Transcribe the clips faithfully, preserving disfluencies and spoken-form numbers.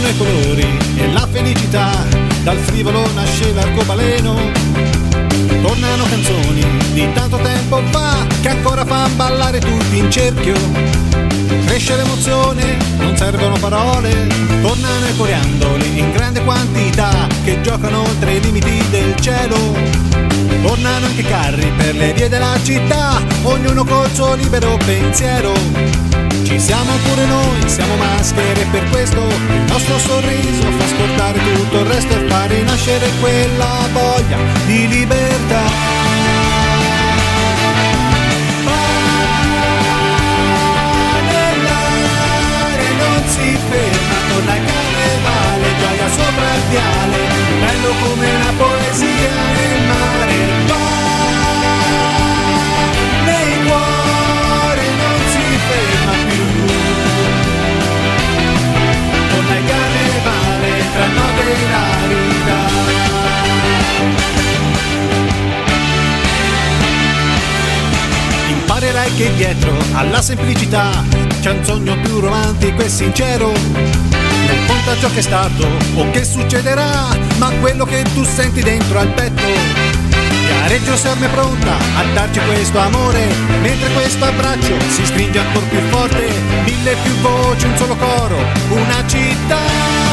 tornano i colori e la felicità, dal frivolo nasce l'arcobaleno. Tornano canzoni di tanto tempo fa che ancora fan ballare tutti in cerchio. Cresce l'emozione, non servono parole, tornano i coriandoli in grande quantità che giocano oltre i limiti del cielo. Tornano anche i carri per le vie della città, ognuno col suo libero pensiero. Ci siamo pure noi, siamo maschere e per questo il nostro sorriso fa scordare tutto il resto e fa rinascere quella voglia di libertà. Si ferma, torna il carnevale, gioia sopra il viale, bello come una poesia nel mare. Va nei cuori, non si ferma più. Torna il carnevale tra notte e rarità. Imparerai che dietro alla semplicità c'è un sogno più romantico e sincero. Non conta ciò che è stato o che succederà, ma quello che tu senti dentro al petto. Gareggio sempre pronta a darci questo amore, mentre questo abbraccio si stringe ancora più forte. Mille più voci, un solo coro, una città.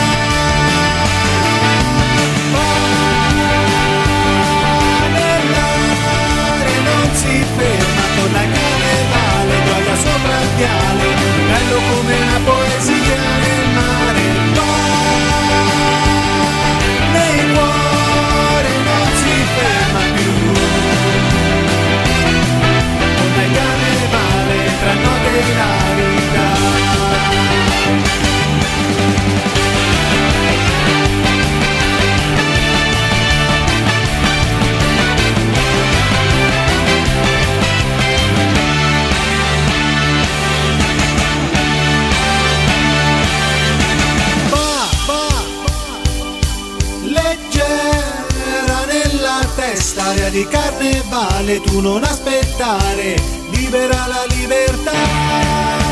Si ferma, torna il carnevale, gioia sopra il viale, bello come una poesia nel mare. Va nei cuori, non si ferma più. Torna il carnevale tra notte e rarità. Aria di carnevale, tu non aspettare, libera la libertà.